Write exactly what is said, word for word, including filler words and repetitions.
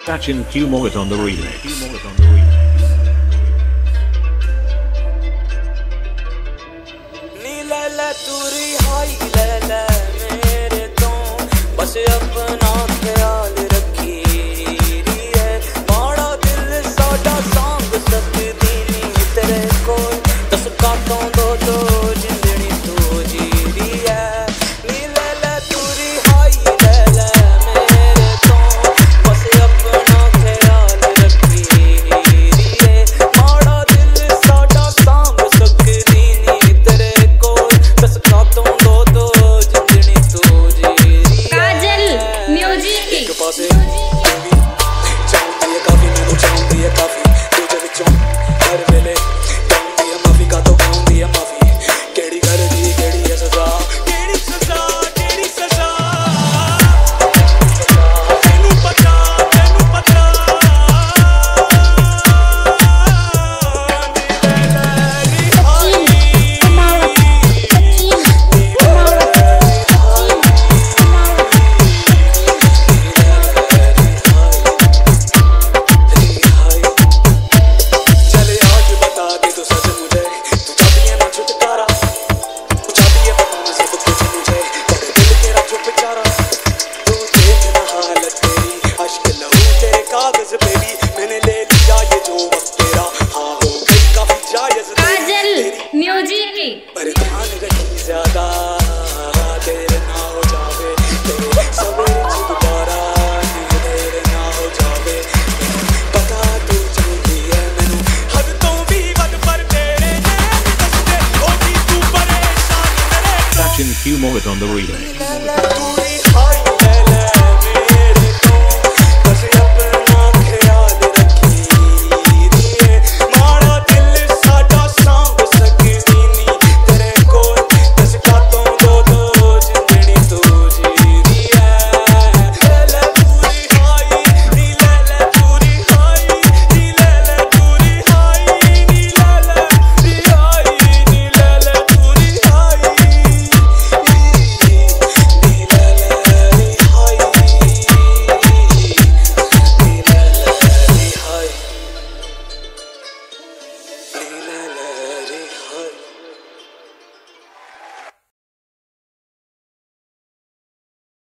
Sachin Q Mogat on the remix. नी लैला तूरी हाई लैला मेरे तो बस अपना ख्याल रखी री है माड़ा दिल साडा सांग सकदी नी तेरे को दस काटों दो दो जिंदड़ी तू जी री है नी लैला तूरी हाई लैला मेरे तो बस अपना ख्याल रखी री है माड़ा दिल साडा सांग सकदी नी तेरे को दस काटों दो दो जिंदड़ी तू जी री है काजल म्यूजिक एक पासे चाहती है काफी मैं चाहती है काफी तुझे विचों हर वेले गाऊंदी है माफी का तो गाऊंदी है माफी केड़ी कर दी केड़ी है सजा केड़ी सजा केड़ी सजा तेनू पता तेनू पता चले आज बता दे तो सच मुझे तू चाहती है ना छुटकारा तू चाहती है बताना सब कुछ मुझे तेरे दिल तेरा चुप चारा तू देखना हालत तेरी अश्क लहू तेरे कागज पे भी मैंने ले लिया ये जो वक्त तेरा हाँ हो गई काफी जायज काजल तेरी म्यूजिक पर ध्यान रखी ज्यादा देर ना हो जावे तेरे सवेरे से दोबारा नी देर ना हो जावे पता तू चाहती है मैनू हद तो भी वध पर तेरे नैन दसदे ओ भी तू परेशान मेरे Sachin Q Mogat on the remix.